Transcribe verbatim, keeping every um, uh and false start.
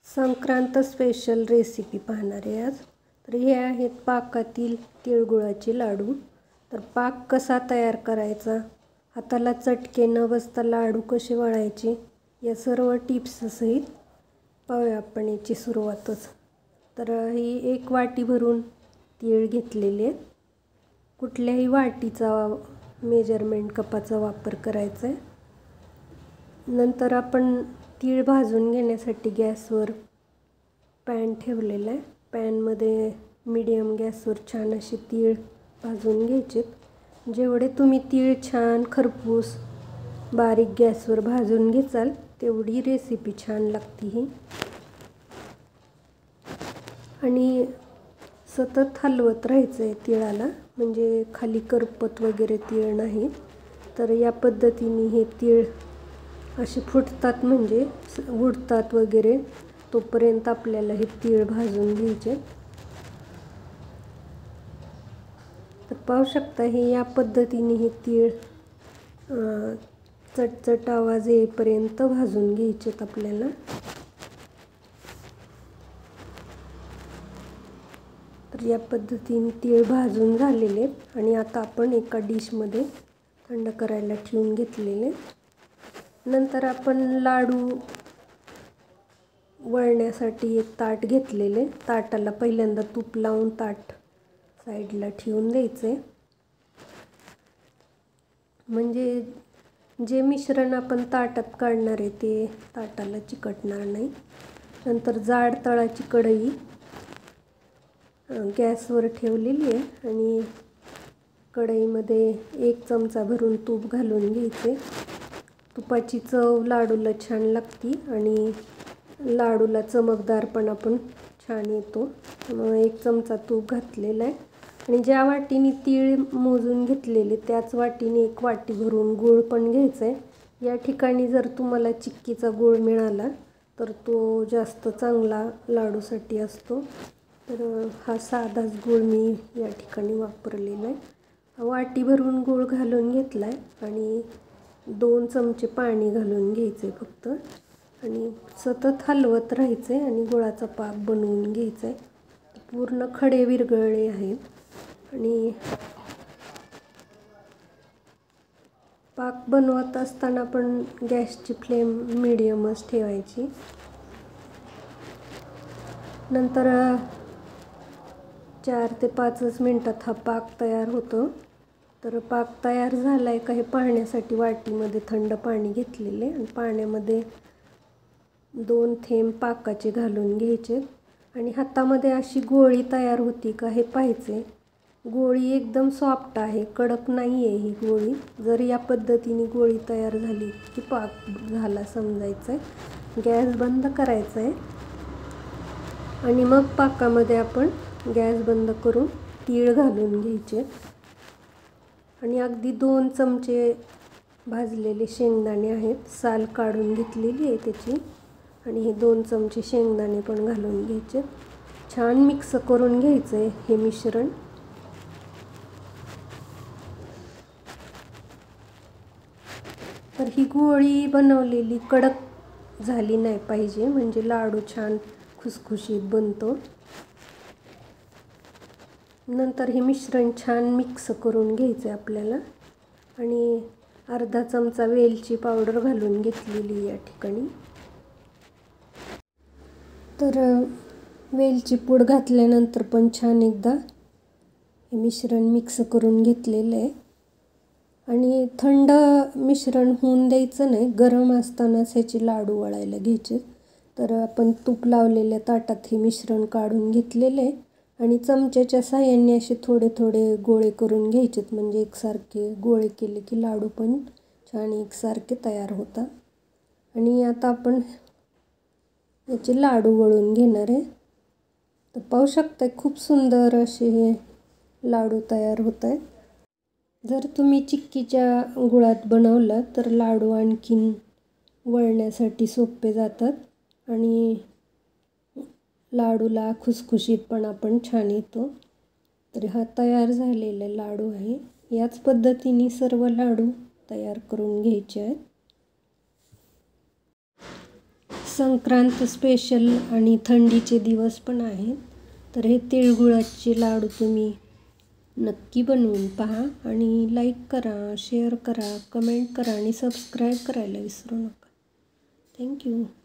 Sankrant special recipe पाहणार आहे आज. तर हे आहेत पाकातील तिळगुळाचे लाडू. तर पाक कसा तयार करायचा, हाताला चटके न बसता लाडू कसे वळायचे, या सर्व टिप्ससहित पाहूया आपण याची सुरुवातच. तर ही एक वाटी भरून तीळ घेतलेले आहेत. कुठल्याही वाटीचा मेजरमेंट कपाचा वापर करायचा आहे. नंतर आपण तीळ भाजून घेण्यासाठी गॅसवर पॅन ठेवलेला आहे. पॅनमध्ये मीडियम गॅसवर छान असे तीळ भाजून घ्यायचे. जेवढे तुम्ही तीळ छान खरपूस बारीक गॅसवर भाजून घेचाल तेवढी रेसिपी छान लागते ही. आणि सतत हलवत राहायचं आहे तिळाला, म्हणजे खाली करपत वगैरे तीळ नाहीत. तर या पद्धतीने हे तीळ असे फुटतात, म्हणजे उडतात वगैरे, तोपर्यंत आपल्याला हे तीळ भाजून घ्यायचे. तर पाहू शकता हे या पद्धतीने हे तीळ चटचट आवाज येईपर्यंत भाजून घ्यायचेत आपल्याला. तर या पद्धतीने तीळ भाजून झालेले आहेत आणि आता आपण एका डिशमध्ये थंड करायला ठेवून घेतलेले. नंतर आपण लाडू वळण्यासाठी एक ताट घेतलेले. ताटाला पहिल्यांदा तूप लावून ताट साईडला ठेवून द्यायचे, म्हणजे जे मिश्रण आपण ताटात काढणार आहे ते ताटाला चिकटणार नाही. नंतर जाड तळाची कढई गॅसवर ठेवलेली आहे आणि कढईमध्ये एक चमचा भरून तूप घालून घ्यायचे. तुपाची चव लाडूला छान लागते आणि लाडूला चमकदारपणा पण छान येतो. मग एक चमचा तूप घातलेला आहे आणि ज्या वाटीने तीळ मोजून घेतलेले त्याच वाटीने एक वाटी भरून गूळ पण घ्यायचा आहे. या ठिकाणी जर तुम्हाला चिक्कीचा गूळ मिळाला तर तो जास्त चांगला लाडूसाठी असतो. तर हा साधाच गूळ मी या ठिकाणी वापरलेला आहे. वाटी भरून गूळ घालून घेतला आहे आणि दोन चमचे पाणी घालून घ्यायचे फक्त, आणि सतत हलवत राहायचे आणि गुळाचा पाक बनवून घ्यायचा आहे. पूर्ण खडे विरघळले आहेत आणि पाक बनवत असताना पण गॅसची फ्लेम मीडियमच ठेवायची. नंतर चार ते पाचच मिनटात हा पाक तयार होतो. तर पाक तयार झाला आहे का हे पाहण्यासाठी वाटीमध्ये थंड पाणी घेतलेले आणि पाण्यामध्ये दोन थेंब पाकाचे घालून घ्यायचे आणि हातामध्ये अशी गोळी तयार होती का हे पाहायचे. गोळी एकदम सॉफ्ट आहे, कडक नाही आहे ही गोळी. जर या पद्धतीने गोळी तयार झाली की पाक झाला समजायचं आहे. गॅस बंद करायचा आहे आणि मग पाकामध्ये आपण गॅस बंद करून तीळ घालून घ्यायचे आणि अगदी दोन चमचे भाजलेले शेंगदाणे आहेत, साल काढून घेतलेली आहे त्याची, आणि हे दोन चमचे शेंगदाणे पण घालून घ्यायचे. छान मिक्स करून घ्यायचं आहे हे मिश्रण. तर ही गोळी बनवलेली कडक झाली नाही पाहिजे, म्हणजे लाडू छान खुसखुशीत बनतो. नंतर हे मिश्रण छान मिक्स करून घ्यायचं आहे आपल्याला आणि अर्धा चमचा वेलची पावडर घालून घेतलेली या ठिकाणी. तर वेलची पूड घातल्यानंतर पण छान एकदा हे मिश्रण मिक्स करून घेतलेलं आहे आणि थंड मिश्रण होऊन द्यायचं नाही, गरम असतानाच ह्याचे लाडू वळायला घ्यायचे. तर आपण तूप लावलेल्या ताटात हे मिश्रण काढून घेतलेले आहे आणि चमच्याच्या साहाय्याने असे थोडे थोडे गोळे करून घ्यायचेत, म्हणजे एकसारखे गोळे केले की लाडू पण छान एकसारखे तयार होतात. आणि आता आपण याचे लाडू वळून घेणार आहे. तर पाहू शकता खूप सुंदर असे हे लाडू तयार होत आहेत. जर तुम्ही चिक्कीच्या गुळात बनवलं तर लाडू आणखीन वळण्यासाठी सोपे जातात आणि लाडूला खुसखुशीतपणा पण छान येतो. तर हा तयार झालेला लाडू आहे. याच पद्धतीने सर्व लाडू तयार करून घ्यायचे आहेत. संक्रांत स्पेशल आणि थंडीचे दिवस पण आहेत, तर हे तिळगुळाचे लाडू तुम्ही नक्की बनवून पहा आणि लाईक करा, शेअर करा, कमेंट करा आणि सबस्क्राईब करायला विसरू नका. थँक्यू.